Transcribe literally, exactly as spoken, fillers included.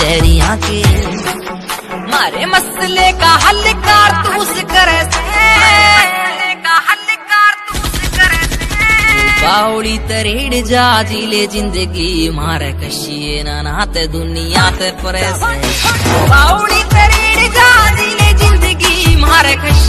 कचहरियां के। मारे मसले का हल कारतूस करे से, का हल कारतूस करे से। बाउली तरेड़ जा जिले जिंदगी मारे कशिए ना नाते दुनिया ते परे से। बाउली तरेड़ जा जिले जिंदगी मारे कशिए